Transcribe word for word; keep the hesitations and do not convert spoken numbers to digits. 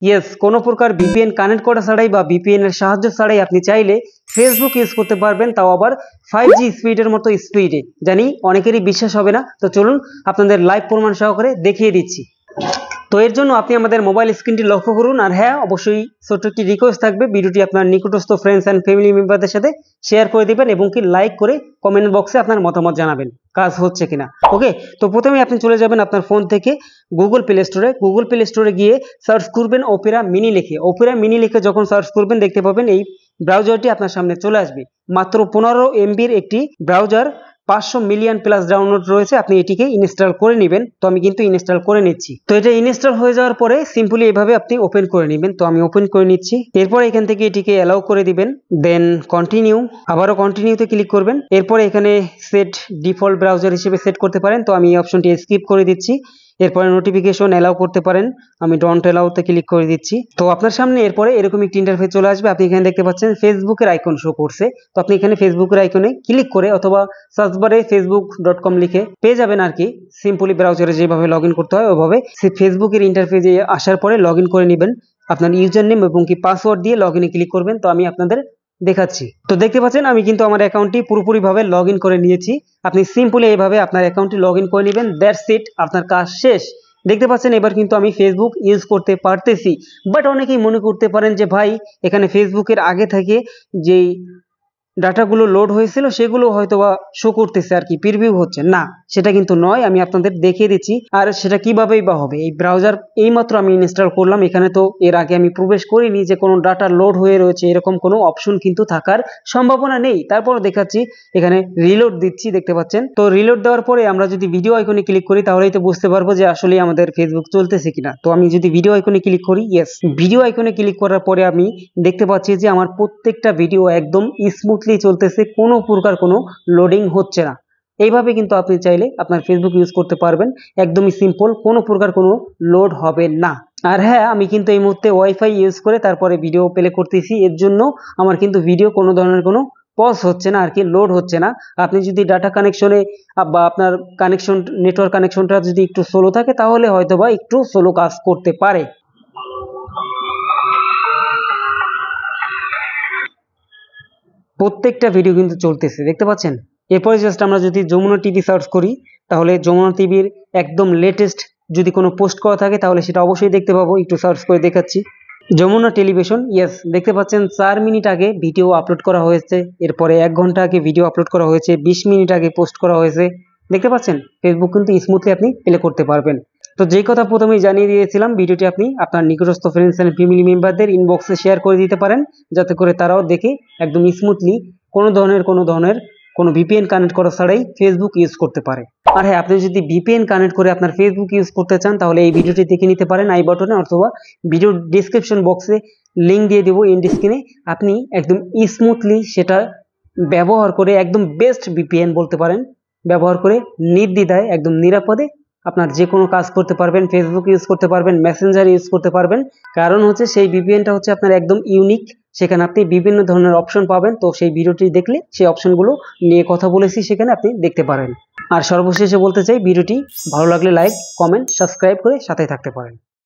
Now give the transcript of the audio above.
Yes, কোনো প্রকার VPN connect করা ছাড়াই বা ভিপিএন এর সাহায্য ছাড়াই আপনি চাইলে ফেসবুক ইউজ করতে পারবেন, তাও আবার ফাইভ জি স্পিডের মতো স্পিডে। জানি অনেকেরই বিশ্বাস হবে না, তো চলুন আপনাদের লাইভ প্রমাণ সহকারে দেখিয়ে দিচ্ছি। তো এর জন্য আপনি আমাদের মোবাইল স্ক্রিনটি লক্ষ্য করুন, আর হ্যাঁ অবশ্যই ছোট্ট একটি রিকোয়েস্ট থাকবে, ভিডিওটি আপনার নিকটস্থ ফ্রেন্ডস অ্যান্ড ফ্যামিলি মেম্বারদের সাথে শেয়ার করে দিবেন এবং কি লাইক করে কমেন্ট বক্সে আপনার মতামত জানাবেন কাজ হচ্ছে কিনা। ওকে, তো প্রথমে আপনি চলে যাবেন আপনার ফোন থেকে গুগল প্লে স্টোরে। গুগল প্লে স্টোরে গিয়ে সার্চ করবেন ওপেরা মিনি লিখে। ওপেরা মিনি লিখে যখন সার্চ করবেন দেখতে পাবেন এই ব্রাউজারটি আপনার সামনে চলে আসবে। মাত্র পনেরো এমবির একটি ব্রাউজার, পাঁচশো মিলিয়ন প্লাস ডাউনলোড রয়েছে। আপনি এটিকে ইনস্টল করে নেবেন। তো আমি কিন্তু ইনস্টল করে নিচ্ছি। তো এটা ইনস্টল হয়ে যাওয়ার পরে সিম্পলি এভাবে আপনি ওপেন করে নেবেন। তো আমি ওপেন করে নিচ্ছি। এরপর এখান থেকে এটিকে অ্যালাউ করে দিবেন, দেন কন্টিনিউ, আবারও কন্টিনিউতে ক্লিক করবেন। এরপরে এখানে সেট ডিফল্ট ব্রাউজার হিসেবে সেট করতে পারেন, তো আমি এই অপশনটি স্কিপ করে দিচ্ছি। এরপরে নোটিফিকেশন অ্যালাউ করতে পারেন, আমি ডন্ট অ্যালাউতে ক্লিক করে দিচ্ছি। তো আপনার সামনে এরপরে এরকম একটি ইন্টারফেস চলে আসবে। আপনি এখানে দেখতে পাচ্ছেন ফেসবুকের আইকন শো করছে। তো আপনি এখানে ফেসবুকের আইকনে ক্লিক করে অথবা সার্চ বারে ফেসবুক ডট কম লিখে পেয়ে যাবেন আর কি। সিম্পলি ব্রাউজারে যেভাবে লগ ইন করতে হয় ওইভাবে ফেসবুকের ইন্টারফেসে আসার পরে লগ ইন করে নেবেন। আপনার ইউজার নেম এবং কি পাসওয়ার্ড দিয়ে লগ ইনে ক্লিক করবেন। তো আমি আপনাদের দেখাচ্ছি। তো দেখতে পাচ্ছেন আমি কিন্তু আমার অ্যাকাউন্টটি পুরোপুরিভাবে লগ ইন করে নিয়েছি। আপনি সিম্পলি এইভাবে আপনার অ্যাকাউন্টটি লগ ইন করে নেবেন, দ্যাটস ইট, আপনার কাজ শেষ। দেখতে পাচ্ছেন এবার কিন্তু আমি ফেসবুক ইউজ করতে পারতেছি। বাট অনেকেই মনে করতে পারেন যে ভাই এখানে ফেসবুকের আগে থেকে যেই ডাটাগুলো লোড হয়েছিল সেগুলো হয়তো বা শো করতেছে আর কি, প্রিভিউ হচ্ছে না, সেটা কিন্তু নয়। আমি আপনাদের দেখিয়ে দিচ্ছি। আর সেটা কিভাবেই বা হবে, এই ব্রাউজার এইমাত্র আমি ইনস্টল করলাম, এখানে তো এর আগে আমি প্রবেশ করিনি যে কোনো ডাটা লোড হয়ে রয়েছে, এরকম কোনো অপশন কিন্তু থাকার সম্ভাবনা নেই। তারপর দেখাচ্ছি এখানে রিলোড দিচ্ছি, দেখতে পাচ্ছেন। তো রিলোড দেওয়ার পরে আমরা যদি ভিডিও আইকনে ক্লিক করি তাহলেই তো বুঝতে পারবো যে আসলে আমাদের ফেসবুক চলতেছে কিনা। তো আমি যদি ভিডিও আইকনে ক্লিক করি, ইয়েস, ভিডিও আইকনে ক্লিক করার পরে আমি দেখতে পাচ্ছি যে আমার প্রত্যেকটা ভিডিও একদম স্মুথ চলতেছে, কোনো প্রকার কোনো লোডিং হচ্ছে না। এইভাবে কিন্তু আপনি চাইলে আপনার ফেসবুক ইউজ করতে পারবেন, একদমই সিম্পল, কোনো প্রকার কোনো লোড হবে না। আর হ্যাঁ, আমি কিন্তু এই মুহূর্তে ওয়াইফাই ইউজ করে তারপরে ভিডিও প্লে করতেছি, এর জন্য আমার কিন্তু ভিডিও কোনো ধরনের কোনো পজ হচ্ছে না আর কি, লোড হচ্ছে না। আপনি যদি ডাটা কানেকশনে বা আপনার কানেকশন নেটওয়ার্ক কানেকশনটা যদি একটু স্লো থাকে তাহলে হয়তো বা একটু স্লো কাজ করতে পারে। প্রত্যেকটা ভিডিও কিন্তু চলতেছে, দেখতে পাচ্ছেন। এরপরে জাস্ট আমরা যদি যমুনা টিভি সার্চ করি তাহলে যমুনা টিভির একদম লেটেস্ট যদি কোনো পোস্ট করা থাকে তাহলে সেটা অবশ্যই দেখতে পাবো। একটু সার্চ করে দেখাচ্ছি, যমুনা টেলিভিশন, ইয়েস, দেখতে পাচ্ছেন চার মিনিট আগে ভিডিও আপলোড করা হয়েছে, এরপরে এক ঘন্টা আগে ভিডিও আপলোড করা হয়েছে, বিশ মিনিট আগে পোস্ট করা হয়েছে। দেখতে পাচ্ছেন ফেসবুক কিন্তু স্মুথলি আপনি প্লে করতে পারবেন। তো যেই কথা প্রথমেই জানিয়ে দিয়েছিলাম, ভিডিওটি আপনি আপনার নিকটস্থ ফ্রেন্ডস এন্ড ফ্যামিলি মেম্বারদের ইনবক্সে শেয়ার করে দিতে পারেন, যাতে করে তারাও দেখে একদম স্মুথলি কোনো ধরনের কোনো ধরনের কোনো ভিপিএন কানেক্ট করা ছাড়াই ফেসবুক ইউজ করতে পারে। আর হ্যাঁ, আপনি যদি ভিপিএন কানেক্ট করে আপনার ফেসবুক ইউজ করতে চান তাহলে এই ভিডিওটি দেখে নিতে পারেন আই বাটনে, অথবা ভিডিও ডিসক্রিপশন বক্সে লিঙ্ক দিয়ে দেবো এন্ড স্ক্রিনে। আপনি একদম স্মুথলি সেটা ব্যবহার করে একদম বেস্ট ভিপিএন বলতে পারেন ব্যবহার করে নির্দ্বিধায় একদম নিরাপদে আপনার যে কোনো কাজ করতে পারবেন, ফেসবুক ইউজ করতে পারবেন, মেসেঞ্জার ইউজ করতে পারবেন। কারণ হচ্ছে সেই ভিপিএনটা হচ্ছে আপনার একদম ইউনিক, সেখানে আপনি বিভিন্ন ধরনের অপশন পাবেন। তো সেই ভিডিওটি দেখলে সেই অপশনগুলো নিয়ে কথা বলেছি, সেখানে আপনি দেখতে পারেন। আর সর্বশেষে বলতে চাই, ভিডিওটি ভালো লাগলে লাইক, কমেন্ট, সাবস্ক্রাইব করে সাথে থাকতে পারেন।